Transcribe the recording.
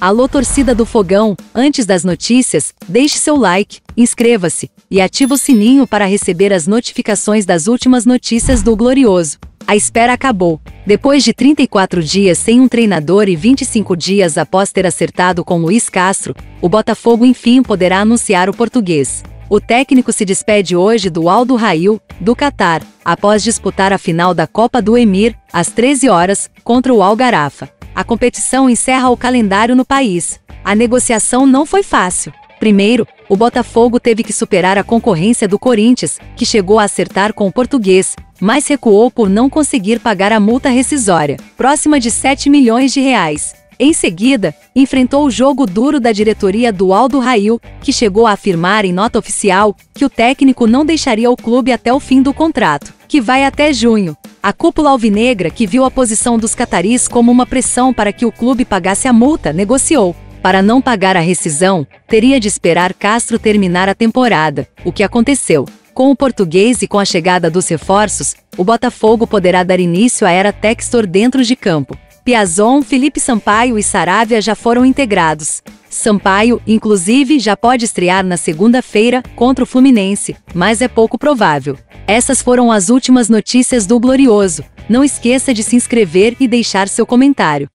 Alô torcida do Fogão, antes das notícias, deixe seu like, inscreva-se e ative o sininho para receber as notificações das últimas notícias do Glorioso. A espera acabou. Depois de 34 dias sem um treinador e 25 dias após ter acertado com Luiz Castro, o Botafogo enfim poderá anunciar o português. O técnico se despede hoje do Al Duhail, do Catar, após disputar a final da Copa do Emir, às 13 horas, contra o Al Gharafa. A competição encerra o calendário no país. A negociação não foi fácil. Primeiro, o Botafogo teve que superar a concorrência do Corinthians, que chegou a acertar com o português, mas recuou por não conseguir pagar a multa rescisória, próxima de 7 milhões de reais. Em seguida, enfrentou o jogo duro da diretoria do Al Duhail, que chegou a afirmar em nota oficial que o técnico não deixaria o clube até o fim do contrato, que vai até junho. A cúpula alvinegra, que viu a posição dos cataris como uma pressão para que o clube pagasse a multa, negociou. Para não pagar a rescisão, teria de esperar Castro terminar a temporada, o que aconteceu. Com o português e com a chegada dos reforços, o Botafogo poderá dar início à era Textor dentro de campo. Piazon, Felipe Sampaio e Saravia já foram integrados. Sampaio, inclusive, já pode estrear na segunda-feira contra o Fluminense, mas é pouco provável. Essas foram as últimas notícias do Glorioso. Não esqueça de se inscrever e deixar seu comentário.